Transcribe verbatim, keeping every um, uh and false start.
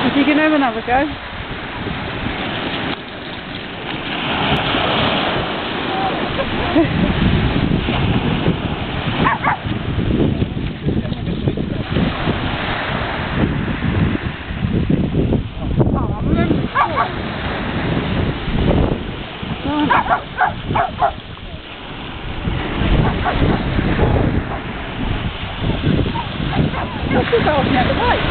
You can have another go. What's this old never right?